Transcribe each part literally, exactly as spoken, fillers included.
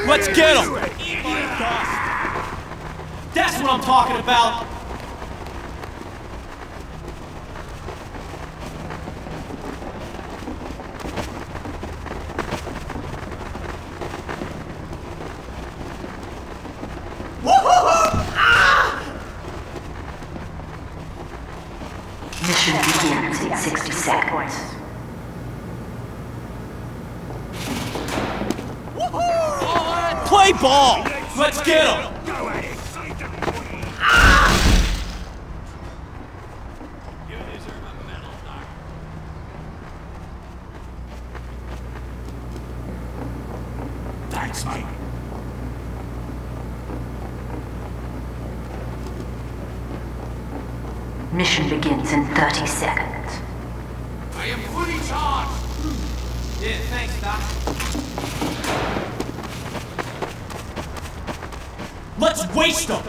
Let's get him! That's what I'm talking about! Mission begins in sixty seconds. Play ball! Let's get him! Thanks, mate. Mission begins in thirty seconds. I am fully charged! Yeah, thanks, Doc. Let's waste them!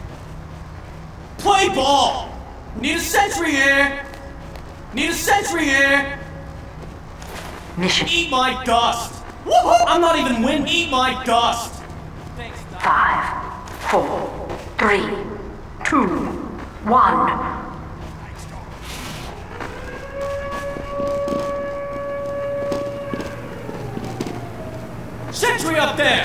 Play ball! Need a sentry here! Need a sentry here! Mission. Eat my dust! Woohoo! I'm not even winning. Eat my dust! Thanks, Doc. Five, four, three, two, one. Sentry up there!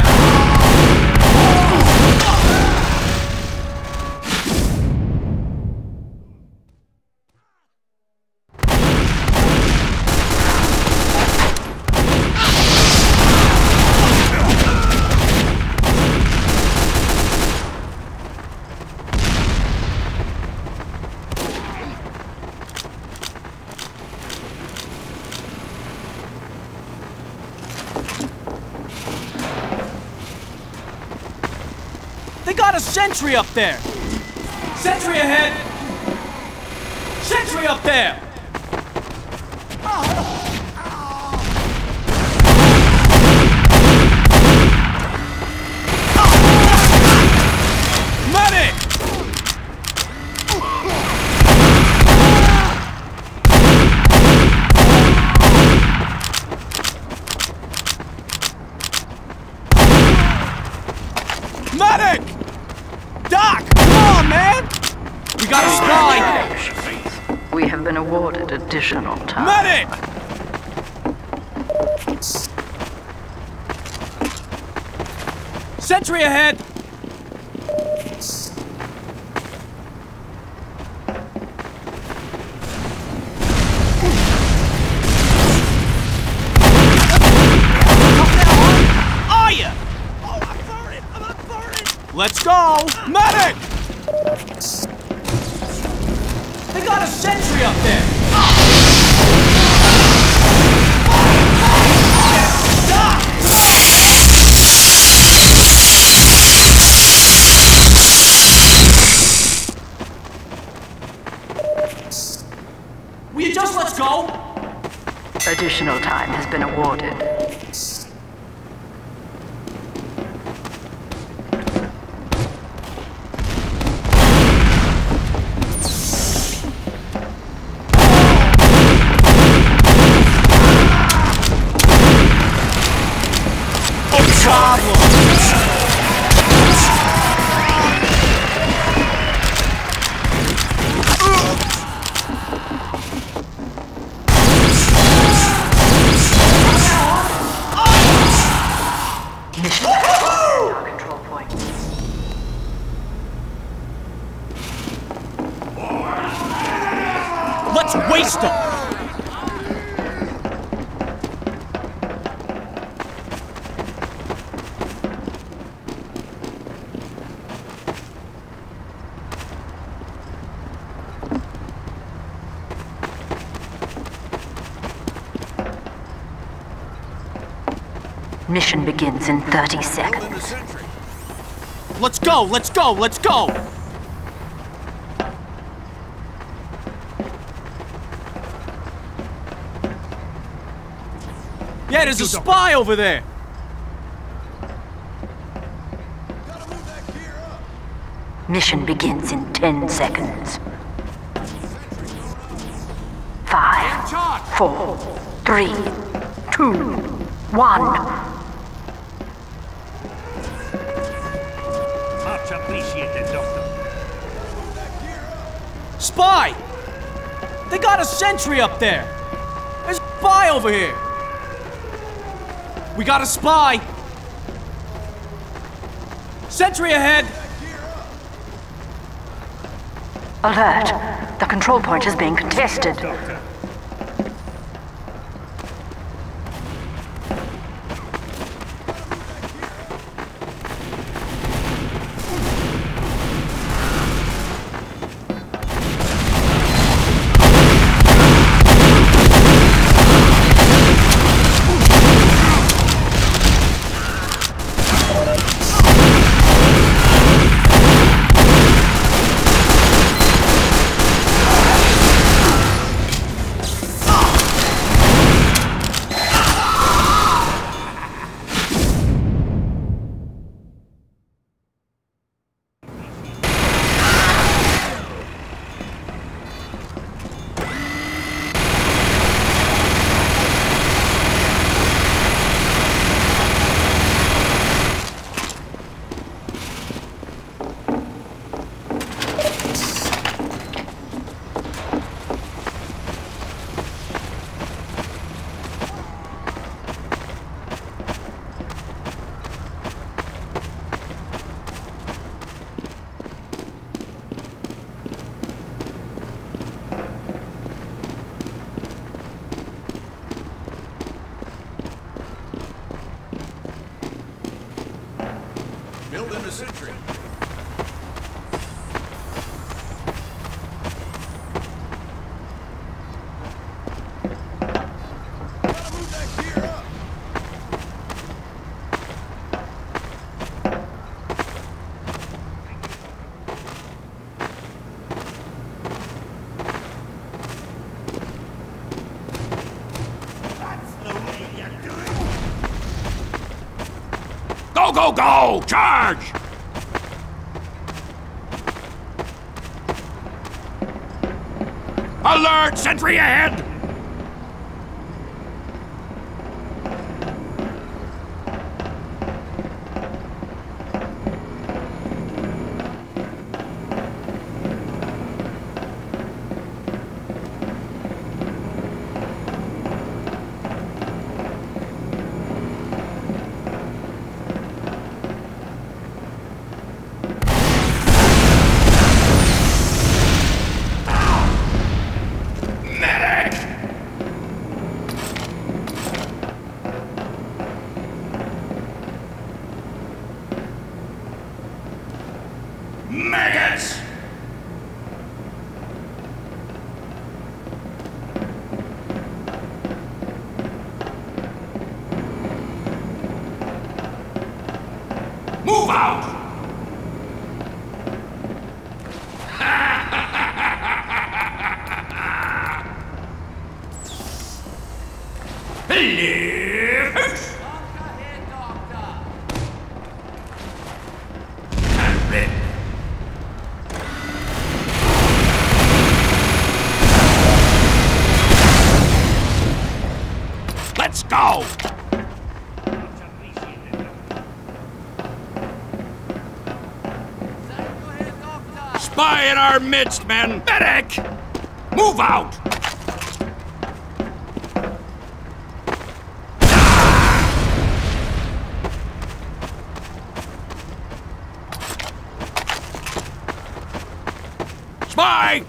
They got a sentry up there! Sentry ahead! Sentry up there! Medic! Medic! Doc! Come on, man! We got a spy! We have been awarded additional time. Medic! Sentry ahead! Are ya? Oh, I'm burning! I'm burning! Let's go! Medic! They got a sentry up there! Stop! Will you just let's go? Additional time has been awarded. Let's waste them! Mission begins in thirty seconds. Let's go, let's go, let's go! Yeah, there's a spy over there! Mission begins in ten seconds. Five, four, three, two, one. Much appreciated, Doctor. Spy! They got a sentry up there! There's a spy over here! We got a spy! Sentry ahead! Alert! The control point is being contested. Doctor. Build in a sentry. Gotta move that gear up. That's the way you do it. Go, go, go! Charge! Alert! Sentry ahead! Maggots! Move out! Hello! Let's go! Spy in our midst, men! Medic! Move out! Spy!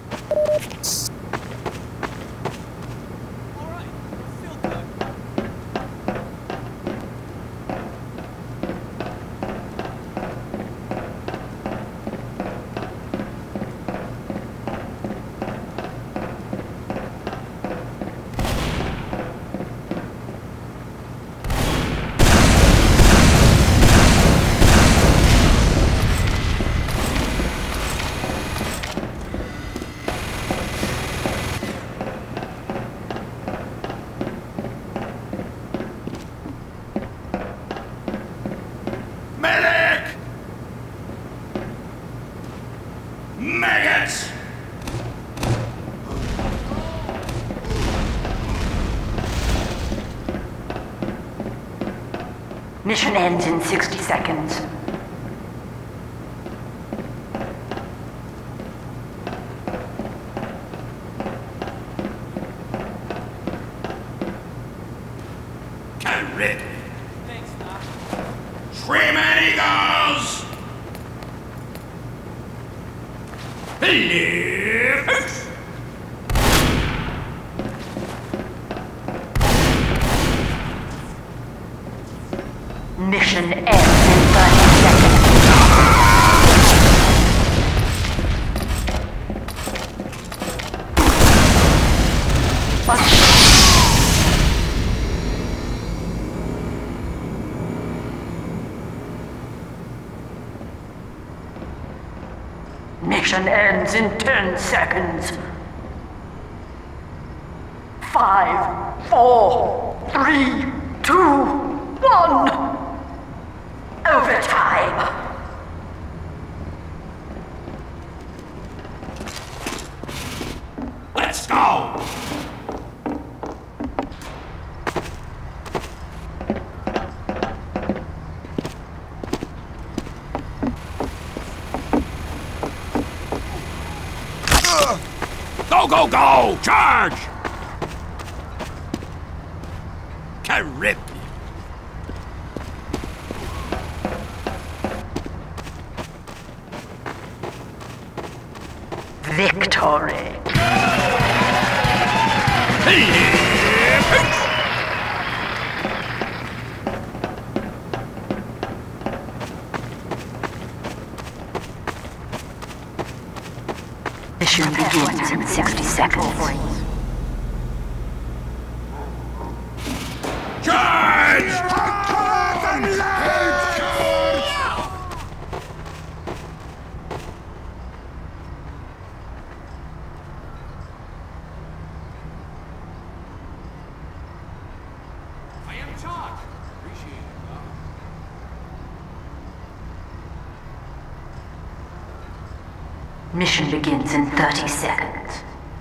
Medic! Maggots! Mission ends in sixty seconds. rid. Screaming Eagles! Live! Mission ends in thirty seconds. Mission ends in ten seconds. Five, four, three, two, one. Overtime. Let's go! Go, go, go! Charge! Caribbean. Victory. Mission begins in sixty seconds. Charge! I am in charge. Appreciate it, Doc. Mission begins in thirty seconds.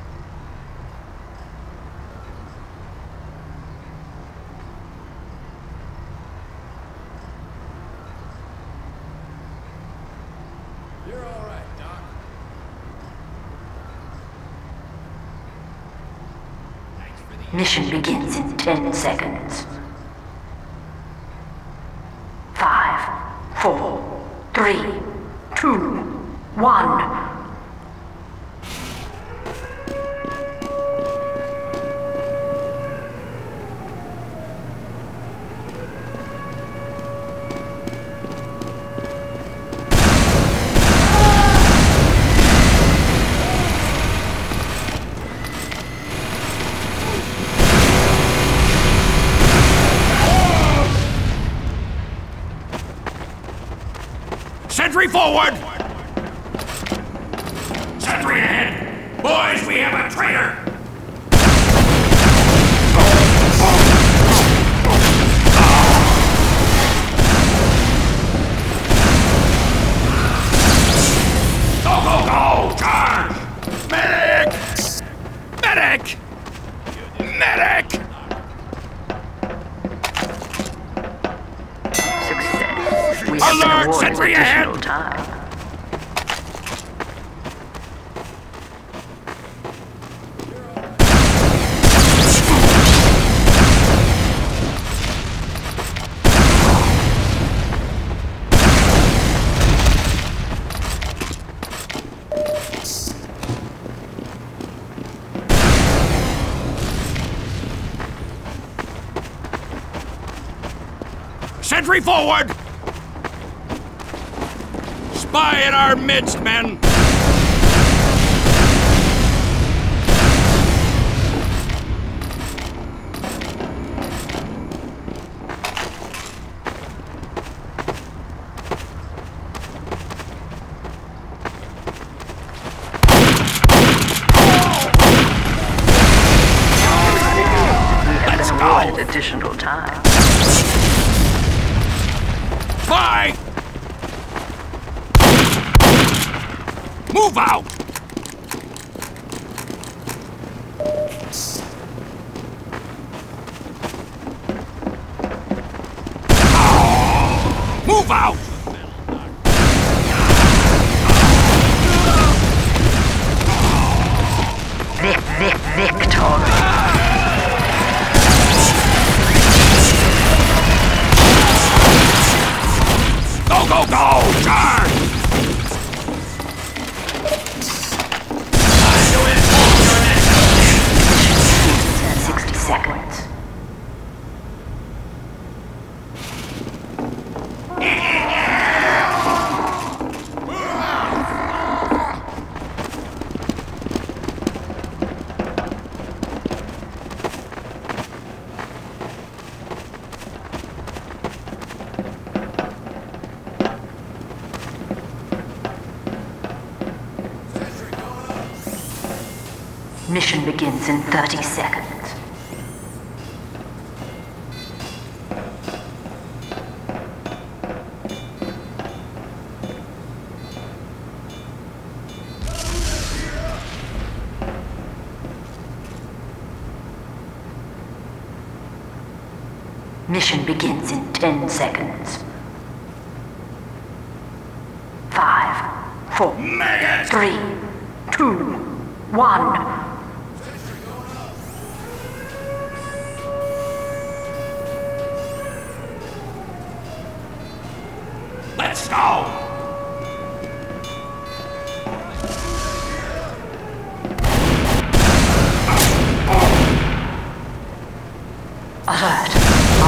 You're all right, Doc. Thanks for the... Mission begins in ten seconds. Five, four, three, two, one. Sentry forward! Sentry ahead! Boys, we have a traitor! Go, go, go! Charge! Medic! Medic! Medic! Success. We have been Alert! awarded Sentry ahead! additional time. Sentry forward! Spy in our midst, men! Let's go. Additional time. Spy! Move out! Move out! Vic, Vic, Victory. Mission begins in thirty seconds. Mission begins in ten seconds. Five, four, three, two, one. Let's go! Alert.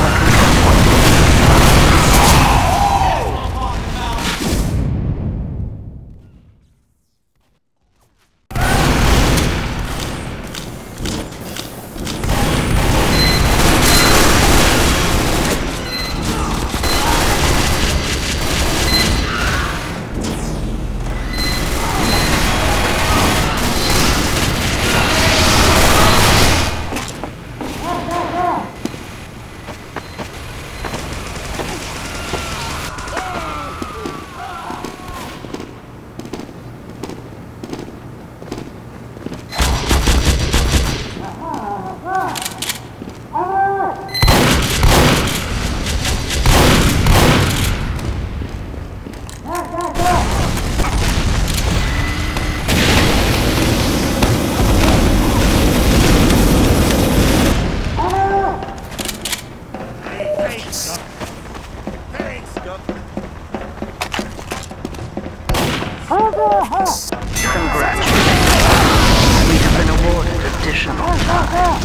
Congratulations. We have been awarded additional time.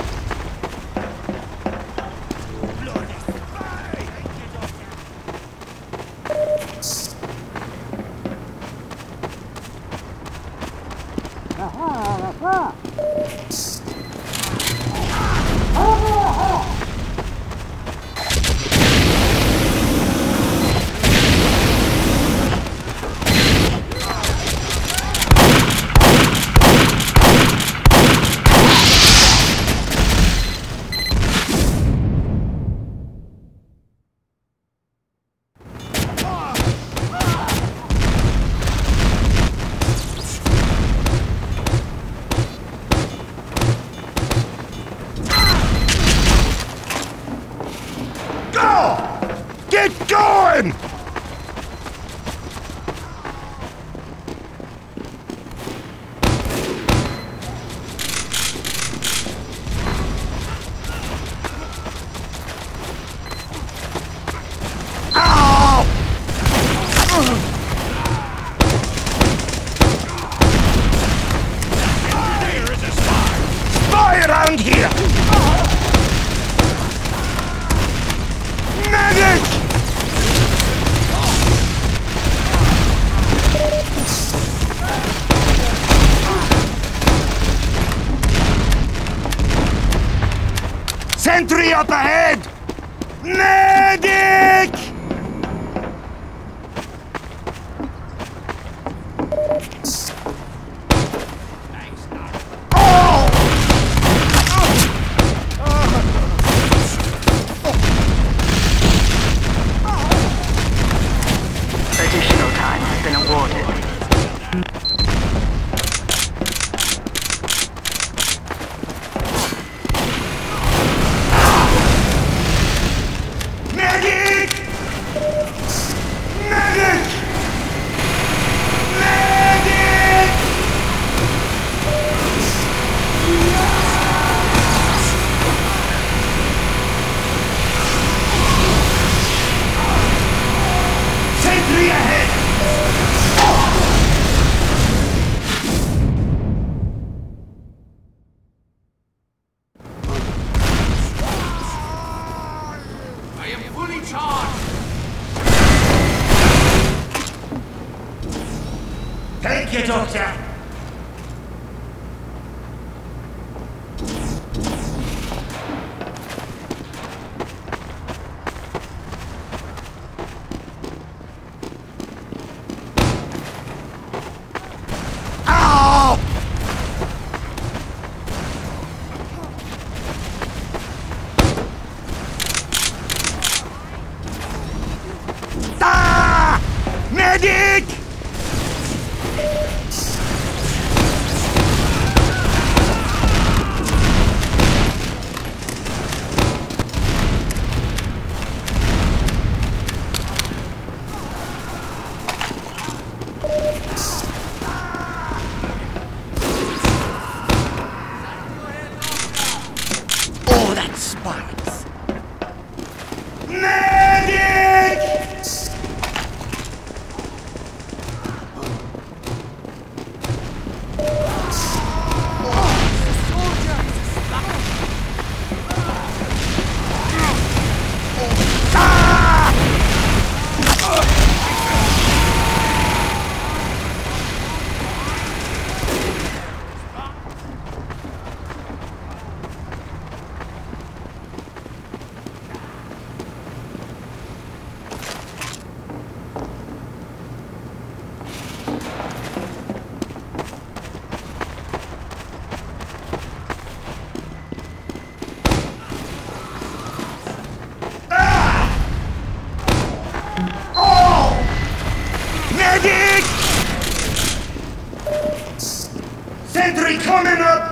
Get going! Ow! There is a spy! Spy around here! Medic! Sentry up ahead! Medic! Additional time has been awarded. Medic! Medic! Medic! Sentry ahead! I am fully charged! Thank you, Doctor! Ow! Medic! Oh, that spikes. Medic! Medic! Sentry coming up!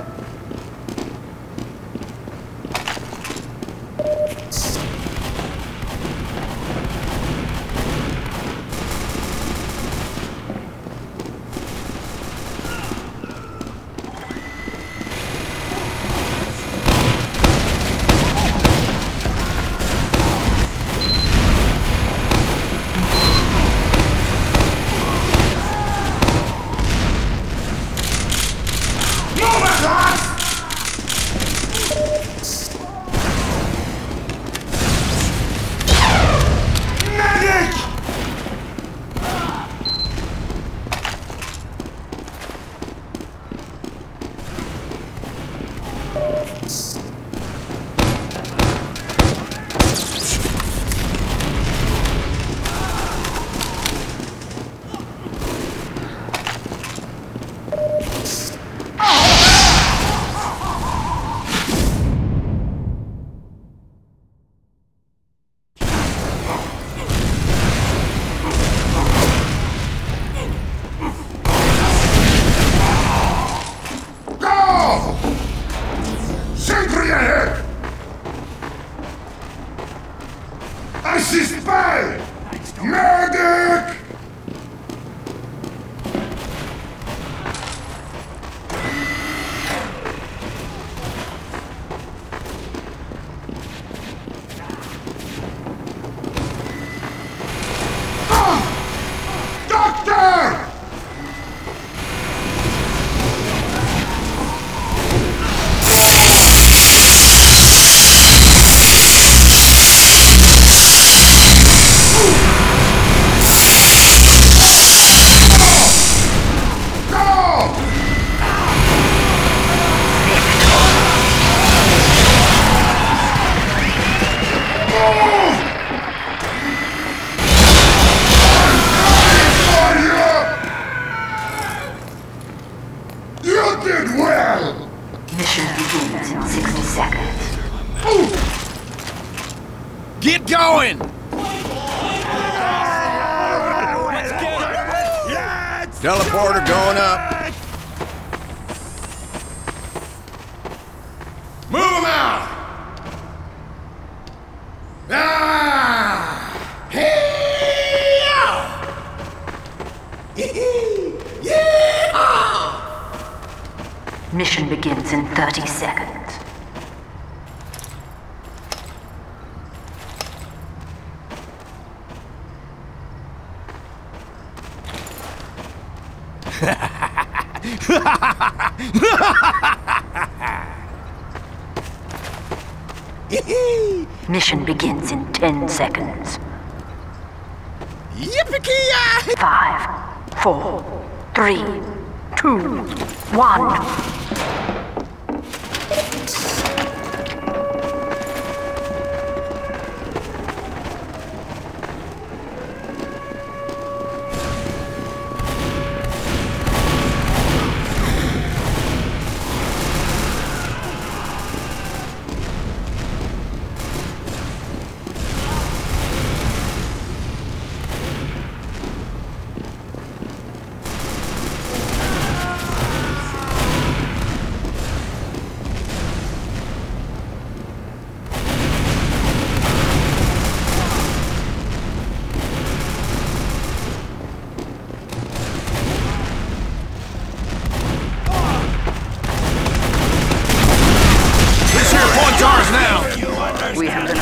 Assist by medic! Ah! Doctor! Mission begins in sixty seconds. Get going! Teleporter going up. Move him out! Ah! Mission begins in thirty seconds. Mission begins in ten seconds. Yippee-ki-yay! Five, four, three, two, one.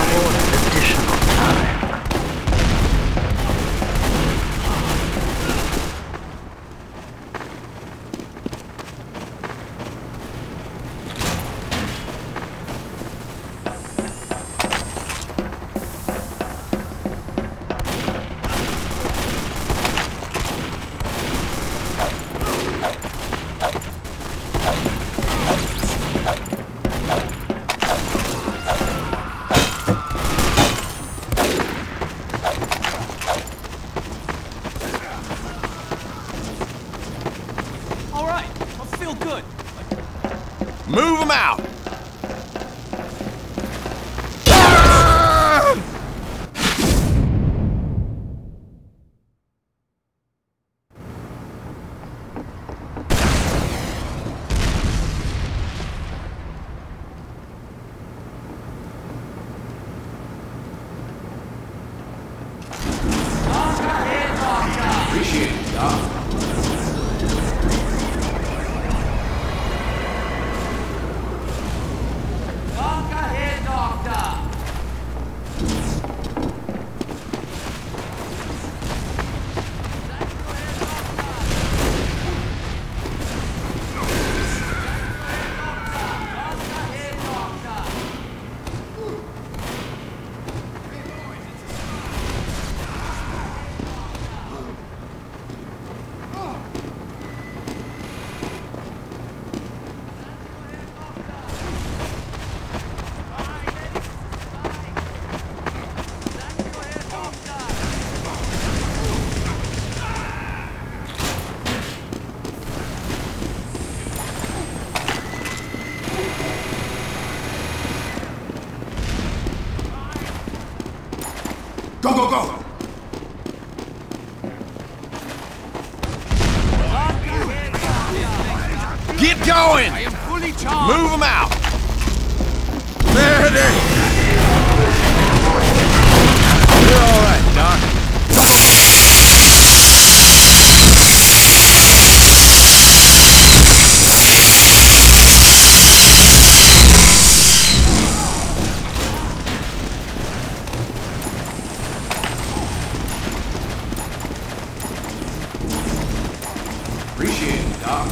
awarded additional time. Move them out! Appreciate it, Doc. Go, go, go! Get going! I am fully charged! Move them out! There it is! You're all right, Doc. Appreciate it, Doc.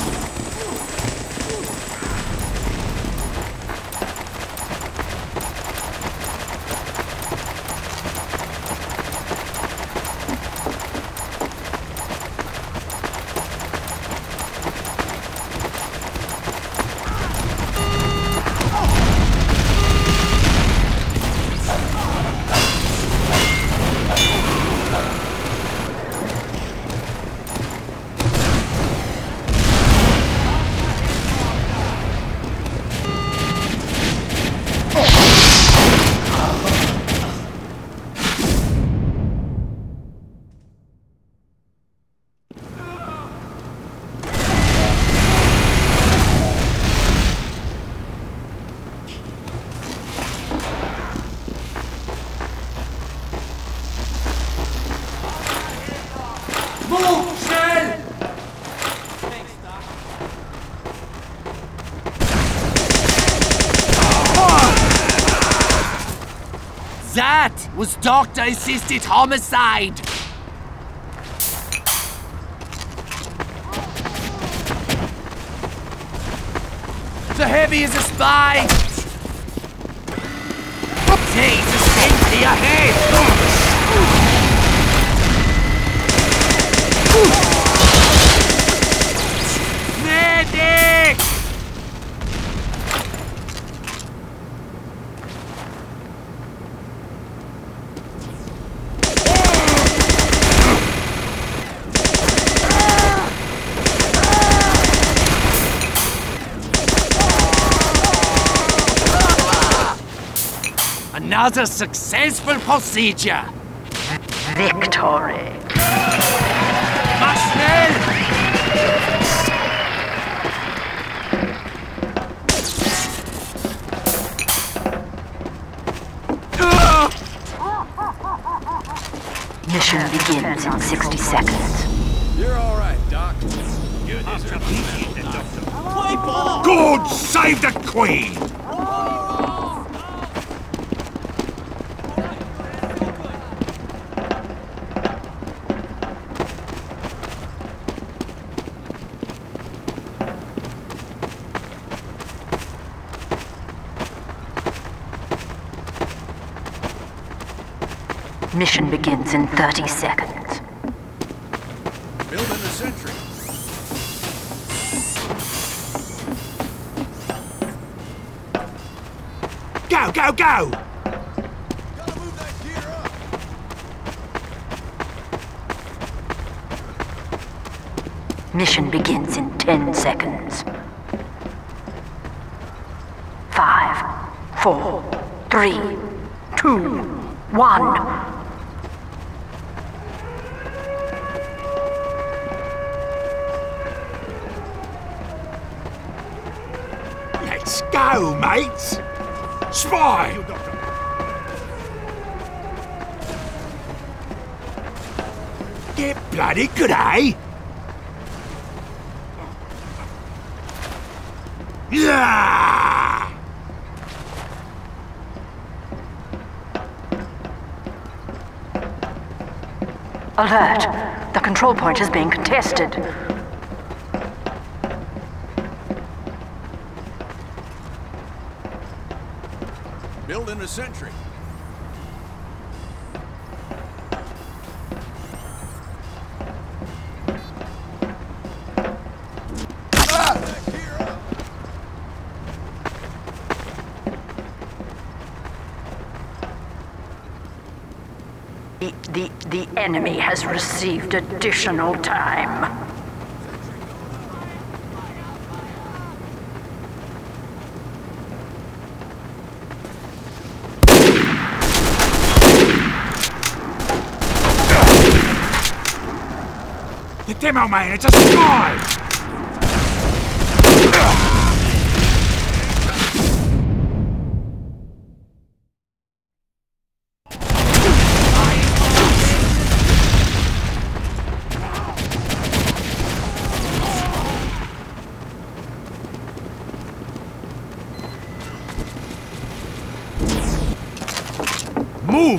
That was doctor-assisted homicide! The heavy is a spy! Jesus, empty ahead! Medic! Another successful procedure! Victory! Mach schnell! Mission begins in sixty seconds. You're all right, Doc. God save the Queen! Mission begins in thirty seconds. Building the sentry. Go, go, go! Gotta move that gear up. Mission begins in ten seconds. Five, four, three, two, one. Let's go, mates! Spy! Get bloody good, eh? Yeah! Alert! The control point is being contested. Building a sentry. Ah! That gear up. The, the, the enemy has received additional time. The demo man, it's a spy! Move!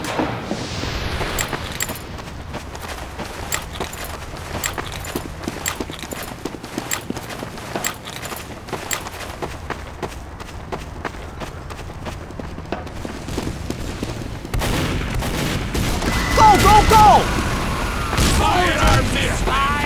Go, go, go! Fire our midst!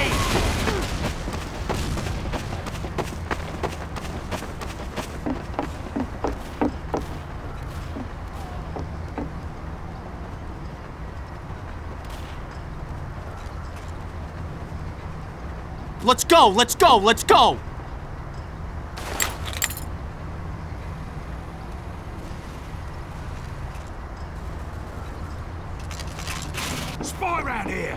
Let's go, let's go, let's go! Spy around here!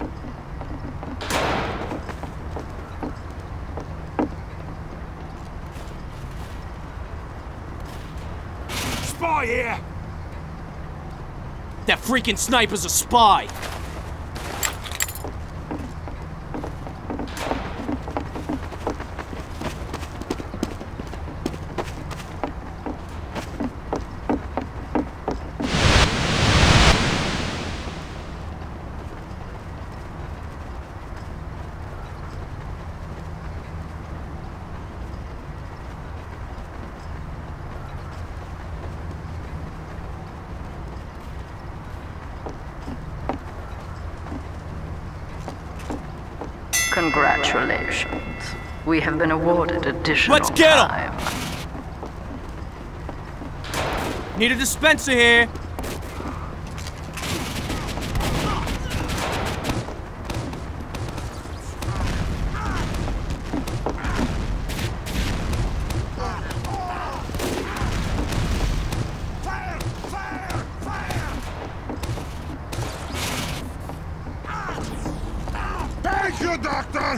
Spy here! That freaking sniper's a spy! Congratulations. We have been awarded additional Let's get 'em! time. Need a dispenser here! Fire! Fire! Fire! Thank you, Doctor!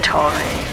victory.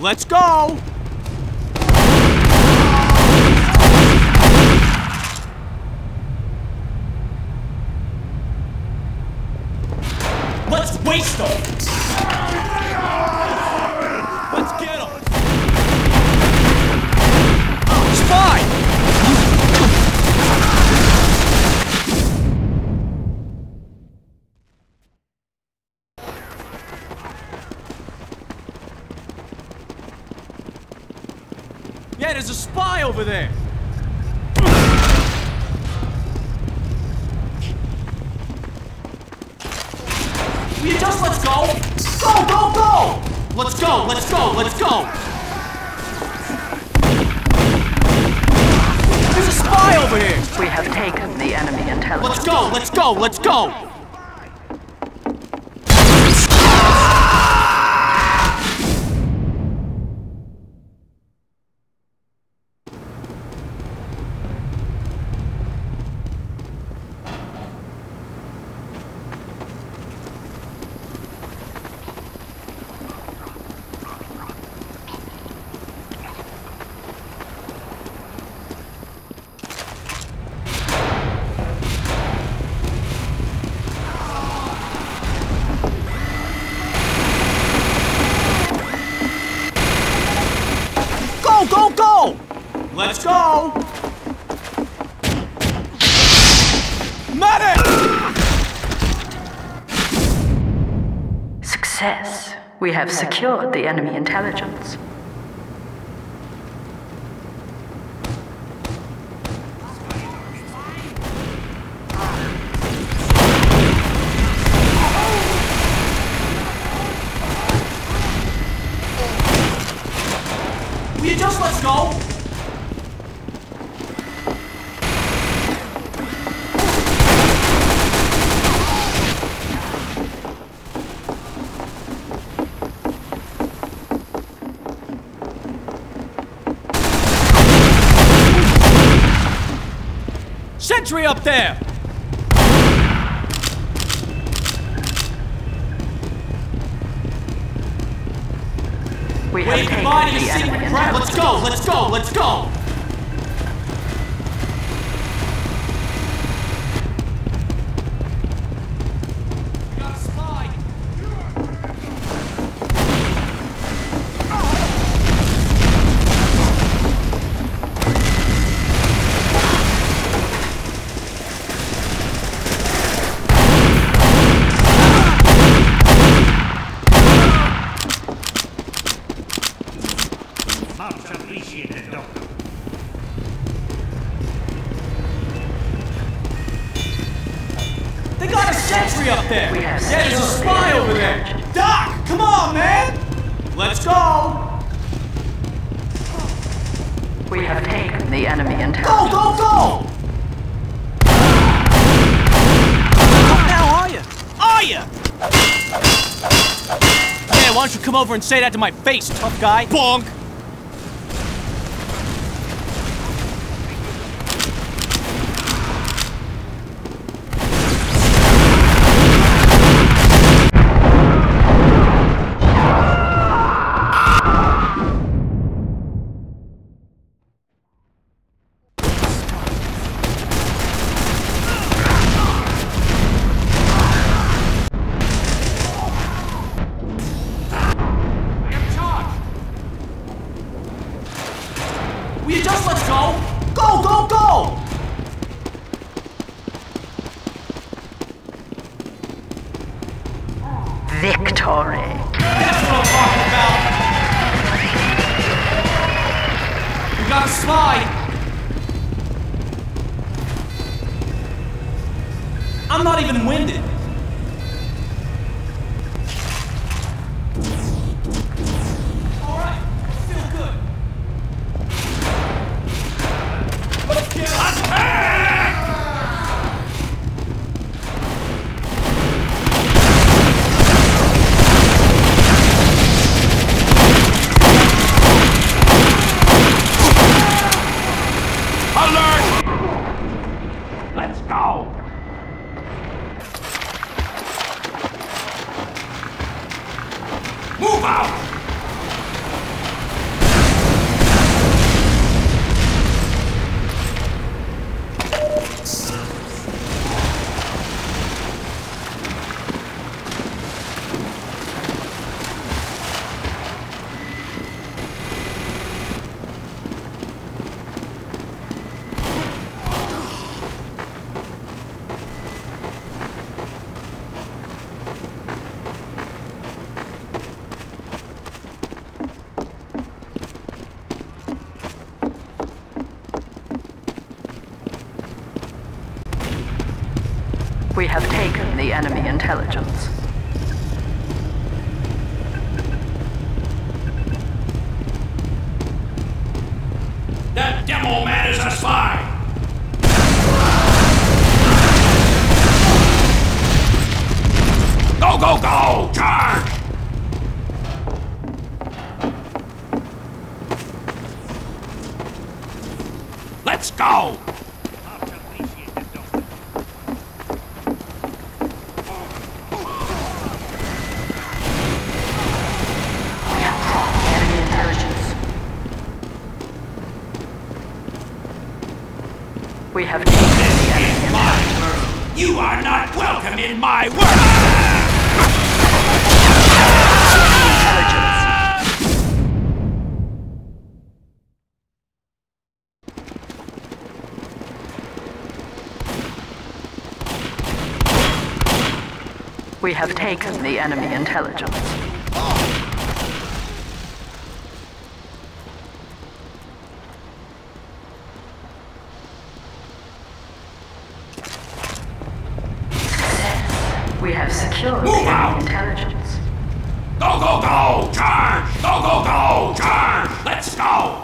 Let's go! Let's waste them! Let's get them! Spy! Yeah, there's a spy over there! Will you just let's go? Go, go, go! Let's go, let's go, let's go! There's a spy over here! We have taken the enemy intelligence. Let's go, let's go, let's go! Go, go! Let's go! Medic! Success. We have secured the enemy intelligence. Will you just let's go? Sentry up there! We have Wait, taken body the is enemy secret. intelligence. Let's go, let's go, let's go! We got a spy! Much appreciated, Doctor. They got a sentry up there! We have Yeah, there's a secured spy the over enemy there! intelligence. Doc, come on, man! Let's go! We have taken the enemy Go, intelligence. go, go! What now are you? Are you? Yeah, why don't you come over and say that to my face, tough guy? Bonk! Will you just let's go? Go, go, go! Victory. That's what I'm talking about! We got a spy! I'm not even winded. Alright, feel good. Let's get attack! Alert! Let's go! We have taken the enemy intelligence. That demo man is a spy! Go, go, go! Charge! Let's go! Much appreciated, Doctor. We have dropped the enemy intelligence. We have taken the enemy In my intelligence. world, you are not welcome in my world! We have taken the enemy intelligence. Success. We have secured the Move enemy out. intelligence. Go, go, go! Charge! Go, go, go! Charge! Let's go!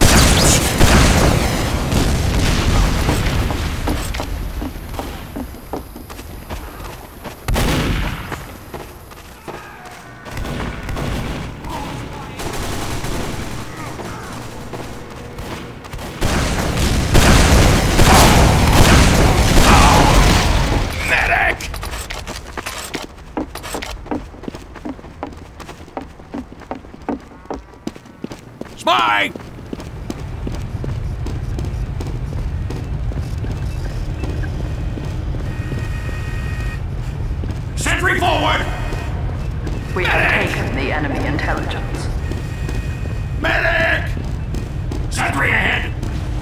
Medic! Spy! Sentry forward! We have Medic! taken the enemy intelligence. Medic! Sentry ahead!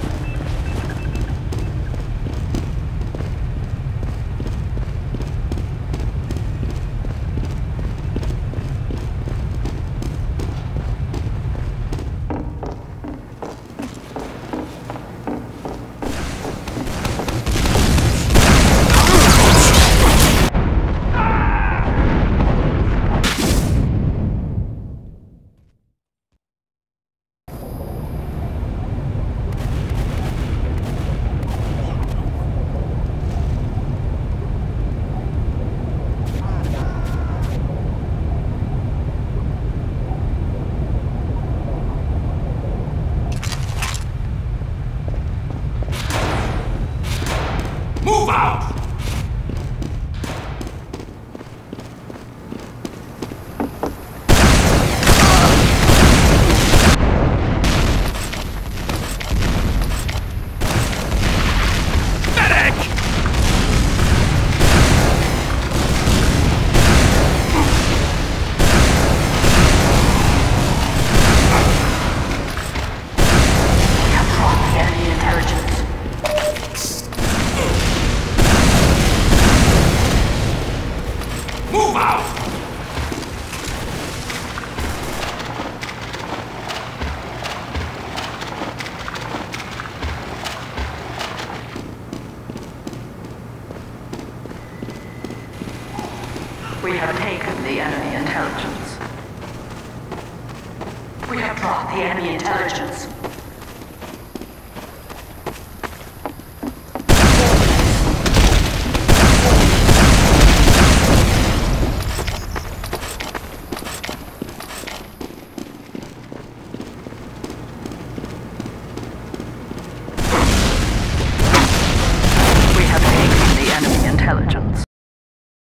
Move out! Medic! We have dropped the enemy intelligence. Move out! We have taken the enemy intelligence. We have dropped the enemy intelligence.